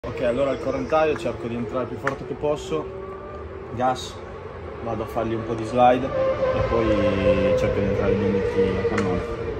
Ok, allora al correntaio cerco di entrare il più forte che posso, gas, vado a fargli un po' di slide e poi cerco di entrare nei metri a cannone.